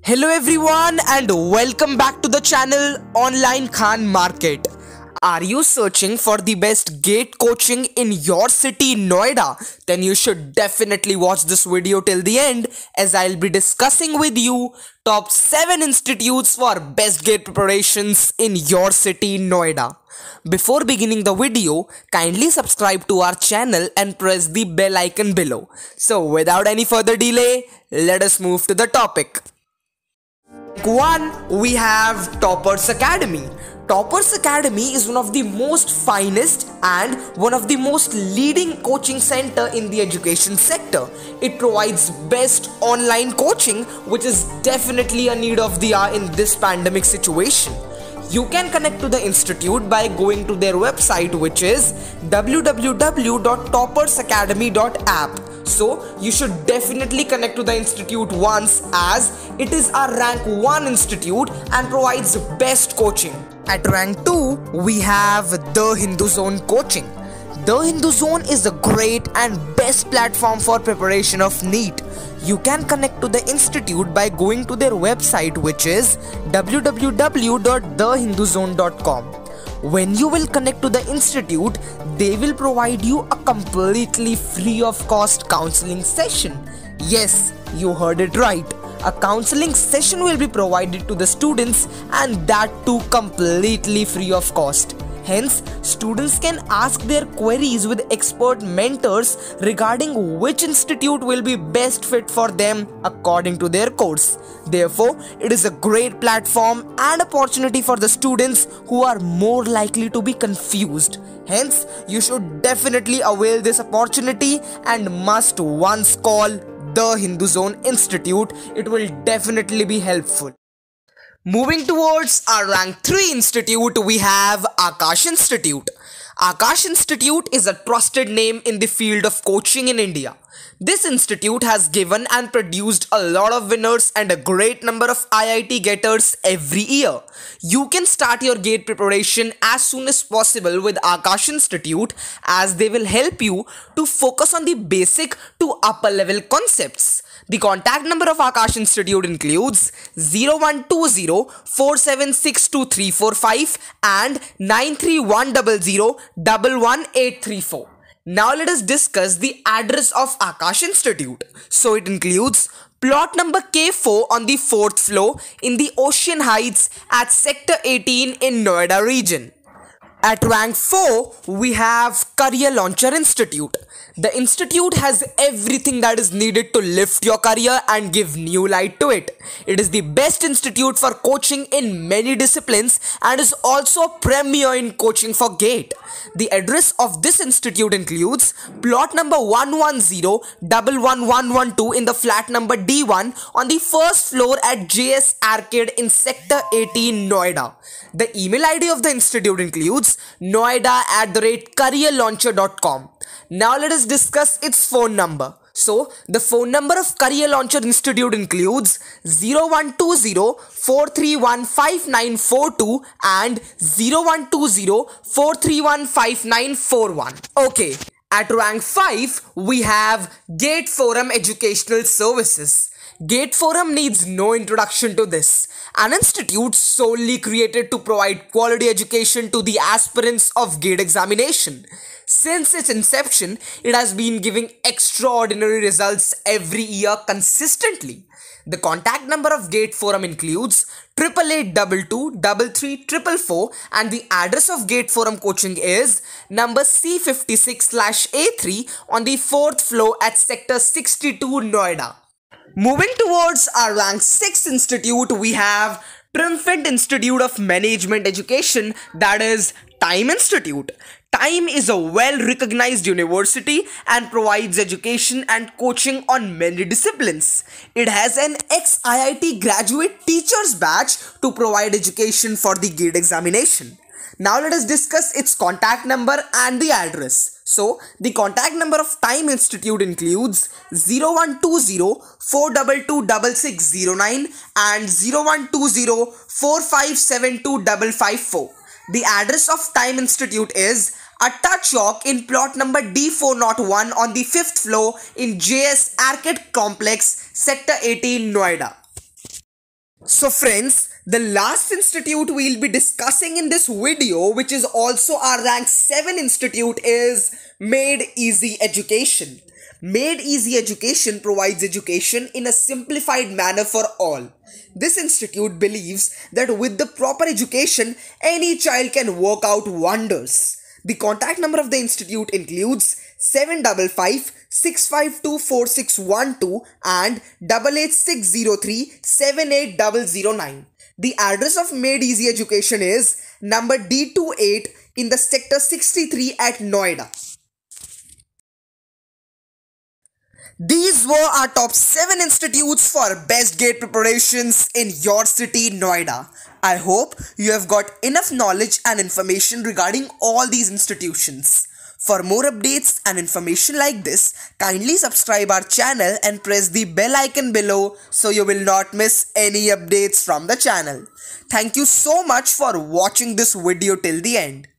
Hello everyone and welcome back to the channel Online Khan Market. Are you searching for the best GATE coaching in your city, Noida? Then you should definitely watch this video till the end, as I'll be discussing with you top 7 institutes for best GATE preparations in your city, Noida. Before beginning the video, kindly subscribe to our channel and press the bell icon below. So without any further delay, let us move to the topic. 1. We have Toppers Academy. Toppers Academy is one of the most finest and one of the most leading coaching center in the education sector. It provides best online coaching, which is definitely a need of the hour in this pandemic situation. You can connect to the institute by going to their website, which is www.toppersacademy.app. So you should definitely connect to the institute once, as it is a rank 1 institute and provides best coaching. At rank 2, we have The Hindu Zone Coaching. The Hindu Zone is a great and best platform for preparation of NEET. You can connect to the institute by going to their website, which is www.thehinduzone.com. When you will connect to the institute, they will provide you a completely free of cost counseling session. Yes, you heard it right. A counseling session will be provided to the students, and that too completely free of cost. Hence, students can ask their queries with expert mentors regarding which institute will be best fit for them according to their course. Therefore, it is a great platform and opportunity for the students who are more likely to be confused. Hence, you should definitely avail this opportunity and must once call the Hindu Zone Institute. It will definitely be helpful. Moving towards our rank 3 institute, we have Aakash Institute. Aakash Institute is a trusted name in the field of coaching in India. This institute has given and produced a lot of winners and a great number of IIT getters every year. You can start your GATE preparation as soon as possible with Aakash Institute, as they will help you to focus on the basic to upper level concepts. The contact number of Aakash Institute includes 0120-4762-345 and 93100-11834. Now let us discuss the address of Aakash Institute. So it includes plot number K4 on the 4th floor in the Ocean Heights at Sector 18 in Noida region. At rank 4, we have Career Launcher Institute. The institute has everything that is needed to lift your career and give new light to it. It is the best institute for coaching in many disciplines and is also a premier in coaching for GATE. The address of this institute includes plot number 110-11112 in the flat number D1 on the 1st floor at JS Arcade in Sector 18, Noida. The email ID of the institute includes noida@careerlauncher.com. Now let us discuss its phone number. So, the phone number of Career Launcher Institute includes 0120-431-5942 and 0120-431-5941. Okay, at rank 5, we have GATE Forum Educational Services. GATE Forum needs no introduction to this. An institute solely created to provide quality education to the aspirants of GATE examination. Since its inception, it has been giving extraordinary results every year consistently. The contact number of GATE Forum includes 8822-3344, and the address of GATE Forum coaching is number C56/A3 on the 4th floor at Sector 62, Noida. Moving towards our rank 6 institute, we have Triumphant Institute of Management Education, that is Time Institute. Time is a well-recognized university and provides education and coaching on many disciplines. It has an ex-IIT graduate teachers batch to provide education for the GATE examination. Now let us discuss its contact number and the address. So, the contact number of Time Institute includes 0120-422-6609 and 0120-4572-554. The address of Time Institute is Atta Chowk in plot number D401 on the 5th floor in JS Arcade Complex, Sector 18, Noida. So friends, the last institute we'll be discussing in this video, which is also our rank 7 institute, is Made Easy Education. Made Easy Education provides education in a simplified manner for all. This institute believes that with the proper education, any child can work out wonders. The contact number of the institute includes 755 652 4612 and 88603 78009. The address of Made Easy Education is number D28 in the sector 63 at Noida. These were our top 7 institutes for best GATE preparations in your city, Noida. I hope you have got enough knowledge and information regarding all these institutions. For more updates and information like this, kindly subscribe our channel and press the bell icon below so you will not miss any updates from the channel. Thank you so much for watching this video till the end.